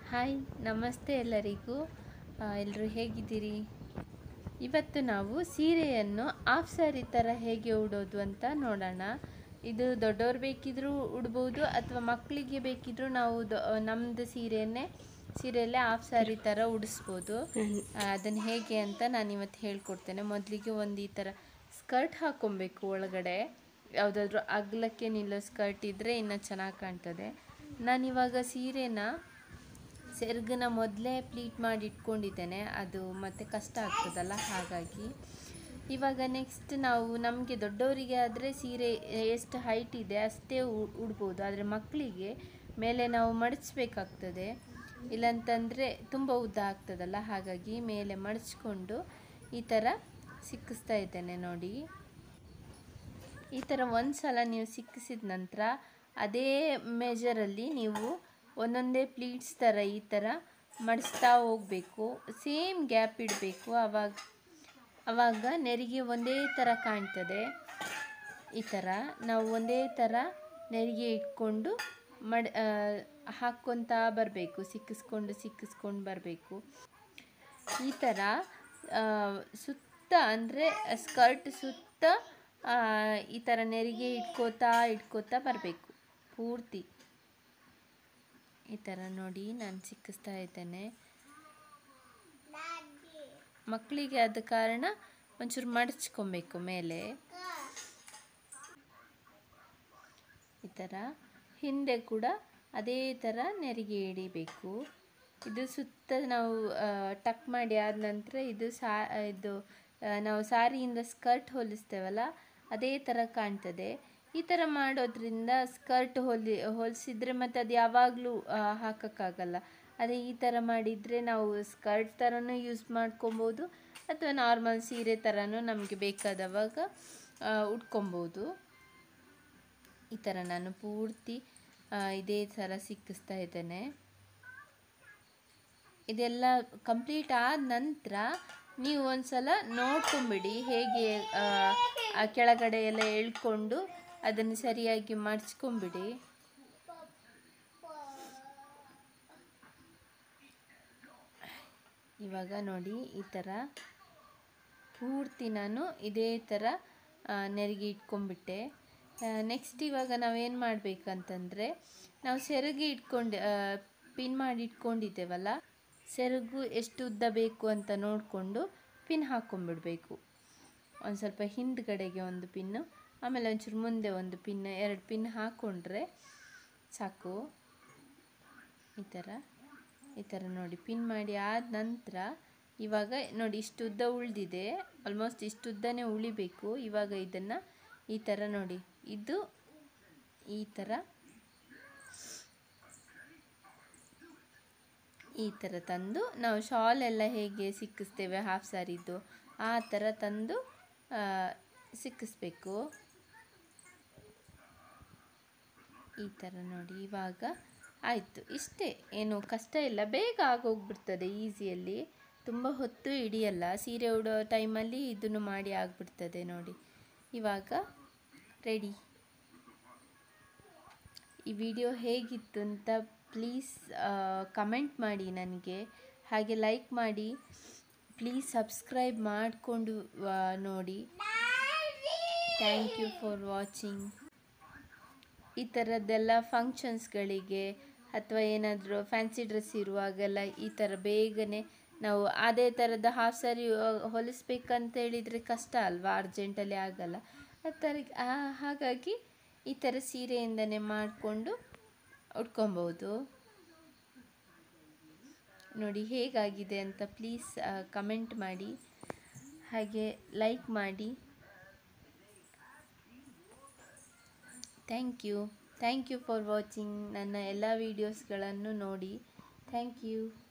Hi ನಮಸ್ತೆ ಎಲ್ಲರಿಗೂ. ಎಲ್ಲರೂ ಹೇಗಿದ್ದೀರಿ? ಇವತ್ತು ನಾವು ಸೀರೆಯನ್ನು ಹಾಫ್ ಸ್ಯಾರಿ ಥರ ಹೇಗೆ ಉಡೋದು ಅಂತ ನೋಡೋಣ. ಇದು ದೊಡ್ಡವ್ರು ಬೇಕಿದ್ರೂ ಉಡ್ಬೋದು ಅಥವಾ ಮಕ್ಕಳಿಗೆ ಬೇಕಿದ್ರೂ ನಾವು ನಮ್ಮದು ಸೀರೆಯಲ್ಲೇ ಹಾಫ್ ಸ್ಯಾರಿ ಥರ ಉಡಿಸ್ಬೋದು. ಅದನ್ನು ಹೇಗೆ ಅಂತ ನಾನು ಇವತ್ತು ಹೇಳ್ಕೊಡ್ತೇನೆ. ಮೊದಲಿಗೆ ಒಂದು ಈ ಥರ ಸ್ಕರ್ಟ್ ಹಾಕ್ಕೊಬೇಕು. ಒಳಗಡೆ ಯಾವುದಾದ್ರೂ ಅಗಲಕ್ಕೆ ನಿಲ್ಲೋ ಸ್ಕರ್ಟ್ ಇದ್ದರೆ ಇನ್ನೂ ಚೆನ್ನಾಗಿ ಕಾಣ್ತದೆ. ನಾನಿವಾಗ ಸೀರೆನ ಸೆರಗನ್ನ ಮೊದಲೇ ಪ್ಲೀಟ್ ಮಾಡಿ ಇಟ್ಕೊಂಡಿದ್ದೇನೆ, ಅದು ಮತ್ತೆ ಕಷ್ಟ ಆಗ್ತದಲ್ಲ, ಹಾಗಾಗಿ ಇವಾಗ ನೆಕ್ಸ್ಟ್ ನಾವು ನಮಗೆ ದೊಡ್ಡವರಿಗೆ ಆದರೆ ಸೀರೆ ಎಷ್ಟು ಹೈಟ್ ಇದೆ ಅಷ್ಟೇ ಉಡ್ಬೋದು. ಆದರೆ ಮಕ್ಕಳಿಗೆ ಮೇಲೆ ನಾವು ಮಡಚಬೇಕಾಗ್ತದೆ, ಇಲ್ಲಂತಂದರೆ ತುಂಬ ಉದ್ದ ಆಗ್ತದಲ್ಲ, ಹಾಗಾಗಿ ಮೇಲೆ ಮಡಚ್ಕೊಂಡು ಈ ಥರ ಸಿಕ್ಕಿಸ್ತಾ ಇದ್ದೇನೆ ನೋಡಿ. ಈ ಥರ ಒಂದು ಸಲ ನೀವು ಸಿಕ್ಕಿಸಿದ ನಂತರ ಅದೇ ಮೆಜರಲ್ಲಿ ನೀವು ಒಂದೊಂದೇ ಪ್ಲೀಟ್ಸ್ ಥರ ಈ ಥರ ಮಡಿಸ್ತಾ ಹೋಗಬೇಕು. ಸೇಮ್ ಗ್ಯಾಪ್ ಇಡಬೇಕು, ಆವಾಗ ನೆರಿಗೆ ಒಂದೇ ಥರ ಕಾಣ್ತದೆ. ಈ ಥರ ನಾವು ಒಂದೇ ಥರ ನೆರಿಗೆ ಇಟ್ಕೊಂಡು ಹಾಕ್ಕೊತಾ ಬರಬೇಕು, ಸಿಕ್ಕಿಸ್ಕೊಂಡು ಬರಬೇಕು. ಈ ಥರ ಸುತ್ತ ಅಂದರೆ ಸ್ಕರ್ಟ್ ಸುತ್ತ ಈ ಥರ ನೆರಿಗೆ ಇಟ್ಕೋತಾ ಬರಬೇಕು ಪೂರ್ತಿ. ಈ ಥರ ನೋಡಿ ನಾನು ಸಿಕ್ಕಿಸ್ತಾ ಇದ್ದೇನೆ. ಮಕ್ಕಳಿಗೆ ಆದ ಕಾರಣ ಒಂಚೂರು ಮಡಚ್ಕೊಬೇಕು ಮೇಲೆ. ಈ ಥರ ಹಿಂದೆ ಕೂಡ ಅದೇ ಥರ ನೆರಿಗೆ ಹಿಡಿಬೇಕು. ಇದು ಸುತ್ತ ನಾವು ಟಕ್ ಮಾಡಿ ಆದ ನಂತರ ಇದು ನಾವು ಸಾರಿಯಿಂದ ಸ್ಕರ್ಟ್ ಹೊಲಿಸ್ತೇವಲ್ಲ, ಅದೇ ಥರ ಕಾಣ್ತದೆ. ಈ ಥರ ಮಾಡೋದ್ರಿಂದ ಸ್ಕರ್ಟ್ ಹೊಲಿಸಿದ್ರೆ ಮತ್ತು ಅದು ಯಾವಾಗಲೂ ಹಾಕೋಕ್ಕಾಗಲ್ಲ. ಅದೇ ಈ ಥರ ಮಾಡಿದರೆ ನಾವು ಸ್ಕರ್ಟ್ ಥರನೂ ಯೂಸ್ ಮಾಡ್ಕೊಬೋದು ಅಥವಾ ನಾರ್ಮಲ್ ಸೀರೆ ಥರನೂ ನಮಗೆ ಬೇಕಾದವಾಗ ಉಟ್ಕೊಬೋದು. ಈ ಥರ ನಾನು ಪೂರ್ತಿ ಇದೇ ಥರ ಸಿಕ್ಕಿಸ್ತಾ ಇದ್ದೇನೆ. ಇದೆಲ್ಲ ಕಂಪ್ಲೀಟ್ ಆದ ನಂತರ ನೀವು ಒಂದು ಸಲ ನೋಡ್ಕೊಂಬಿಡಿ, ಹೇಗೆ ಆ ಕೆಳಗಡೆ ಎಲ್ಲ ಎಳ್ಕೊಂಡು ಅದನ್ನು ಸರಿಯಾಗಿ ಮಡಚ್ಕೊಂಬಿಡಿ. ಇವಾಗ ನೋಡಿ ಈ ಥರ ಪೂರ್ತಿ ನಾನು ಇದೇ ಥರ ನೆರಿಗೆ ಇಟ್ಕೊಂಡ್ಬಿಟ್ಟೆ. ನೆಕ್ಸ್ಟ್ ಇವಾಗ ನಾವೇನು ಮಾಡಬೇಕಂತಂದರೆ, ನಾವು ಸೆರಗಿ ಪಿನ್ ಮಾಡಿ ಇಟ್ಕೊಂಡಿದ್ದೇವಲ್ಲ, ಸೆರಗು ಎಷ್ಟು ಉದ್ದ ಬೇಕು ಅಂತ ನೋಡಿಕೊಂಡು ಪಿನ್ ಹಾಕ್ಕೊಂಬಿಡ್ಬೇಕು. ಒಂದು ಸ್ವಲ್ಪ ಹಿಂದ್ಗಡೆಗೆ ಒಂದು ಪಿನ್ನು, ಆಮೇಲೆ ಒಂಚೂರು ಮುಂದೆ ಒಂದು ಪಿನ್, 2 ಪಿನ್ ಹಾಕ್ಕೊಂಡ್ರೆ ಸಾಕು. ಈ ಥರ ನೋಡಿ ಪಿನ್ ಮಾಡಿ ಆದ ನಂತರ ಇವಾಗ ನೋಡಿ ಇಷ್ಟು ಉದ್ದ ಉಳಿದಿದೆ, ಆಲ್ಮೋಸ್ಟ್ ಇಷ್ಟು ಉದ್ದನೇ ಉಳಿಬೇಕು. ಇವಾಗ ಇದನ್ನು ಈ ಥರ ನೋಡಿ, ಇದು ಈ ಥರ ತಂದು ನಾವು ಶಾಲ್ ಎಲ್ಲ ಹೇಗೆ ಸಿಕ್ಕಿಸ್ತೇವೆ ಹಾಫ್ ಸ್ಯಾರಿದು, ಆ ಥರ ತಂದು ಸಿಕ್ಕಿಸ್ಬೇಕು. ಈ ಥರ ನೋಡಿ ಇವಾಗ ಆಯಿತು. ಇಷ್ಟೇ, ಏನು ಕಷ್ಟ ಇಲ್ಲ, ಬೇಗ ಆಗೋಗ್ಬಿಡ್ತದೆ ಈಸಿಯಲ್ಲಿ, ತುಂಬ ಹೊತ್ತು ಹಿಡಿಯಲ್ಲ. ಸೀರೆ ಉಡೋ ಟೈಮಲ್ಲಿ ಇದನ್ನು ಮಾಡಿ ಆಗಿಬಿಡ್ತದೆ ನೋಡಿ. ಇವಾಗ ರೆಡಿ. ಈ ವಿಡಿಯೋ ಹೇಗಿತ್ತು ಅಂತ ಪ್ಲೀಸ್ ಕಮೆಂಟ್ ಮಾಡಿ ನನಗೆ, ಹಾಗೆ ಲೈಕ್ ಮಾಡಿ, ಪ್ಲೀಸ್ ಸಬ್ಸ್ಕ್ರೈಬ್ ಮಾಡಿಕೊಂಡು ನೋಡಿ. Thank you for watching. ಈ ಥರದ್ದೆಲ್ಲ ಫಂಕ್ಷನ್ಸ್ಗಳಿಗೆ ಅಥವಾ ಏನಾದರೂ ಫ್ಯಾನ್ಸಿ ಡ್ರೆಸ್ ಇರುವಾಗೆಲ್ಲ ಈ ಥರ ಬೇಗನೆ ನಾವು ಅದೇ ಥರದ ಹಾಫ್ ಸ್ಯಾರಿ ಹೊಲಿಸ್ಬೇಕಂತ ಹೇಳಿದರೆ ಕಷ್ಟ ಅಲ್ವಾ, ಅರ್ಜೆಂಟಲ್ಲಿ ಆಗಲ್ಲ. ಹಾಗಾಗಿ ಈ ಥರ ಸೀರೆಯಿಂದನೇ ಮಾಡಿಕೊಂಡು ಉಟ್ಕೊಬೋದು. ನೋಡಿ ಹೇಗಾಗಿದೆ ಅಂತ ಪ್ಲೀಸ್ ಕಮೆಂಟ್ ಮಾಡಿ, ಹಾಗೆ ಲೈಕ್ ಮಾಡಿ. Thank you for watching. ನನ್ನ ಎಲ್ಲ ವೀಡಿಯೋಸ್ಗಳನ್ನು ನೋಡಿ. Thank you.